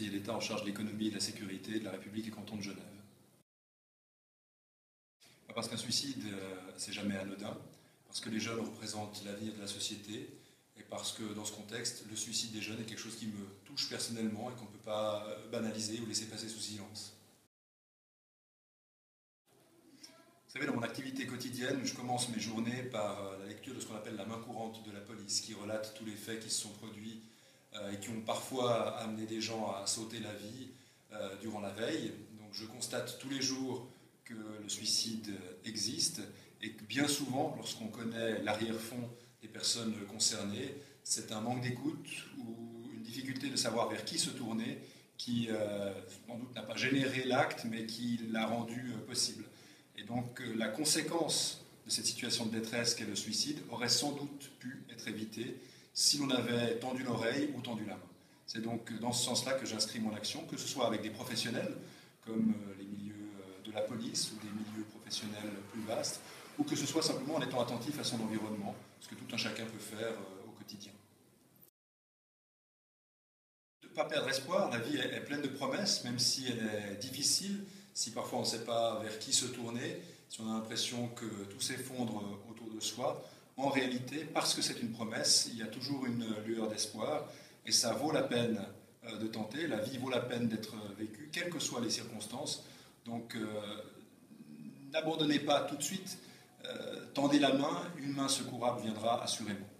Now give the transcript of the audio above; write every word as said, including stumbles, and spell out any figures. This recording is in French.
conseiller d'État en charge de l'économie et de la sécurité de la République et canton de Genève. Parce qu'un suicide, c'est jamais anodin, parce que les jeunes représentent l'avenir de la société, et parce que dans ce contexte, le suicide des jeunes est quelque chose qui me touche personnellement et qu'on ne peut pas banaliser ou laisser passer sous silence. Vous savez, dans mon activité quotidienne, je commence mes journées par la lecture de ce qu'on appelle la main courante de la police, qui relate tous les faits qui se sont produits euh, et qui ont parfois amené des gens à sauter la vie euh, durant la veille. Donc je constate tous les jours que le suicide existe et que bien souvent, lorsqu'on connaît l'arrière-fond des personnes concernées, c'est un manque d'écoute ou une difficulté de savoir vers qui se tourner qui, euh, sans doute, n'a pas généré l'acte, mais qui l'a rendu euh, possible. Et donc euh, la conséquence de cette situation de détresse qu'est le suicide aurait sans doute pu être évitée si l'on avait tendu l'oreille ou tendu la main. C'est donc dans ce sens-là que j'inscris mon action, que ce soit avec des professionnels, comme euh, les milieux de la police ou des milieux professionnels plus vastes, ou que ce soit simplement en étant attentif à son environnement, ce que tout un chacun peut faire euh, au quotidien. De ne pas perdre espoir, la vie est, est pleine de promesses, même si elle est difficile, si parfois on ne sait pas vers qui se tourner, si on a l'impression que tout s'effondre autour de soi. En réalité, parce que c'est une promesse, il y a toujours une lueur d'espoir, et ça vaut la peine euh, de tenter, la vie vaut la peine d'être vécue, quelles que soient les circonstances. Donc, euh, n'abandonnez pas tout de suite, euh, tendez la main, une main secourable viendra assurément.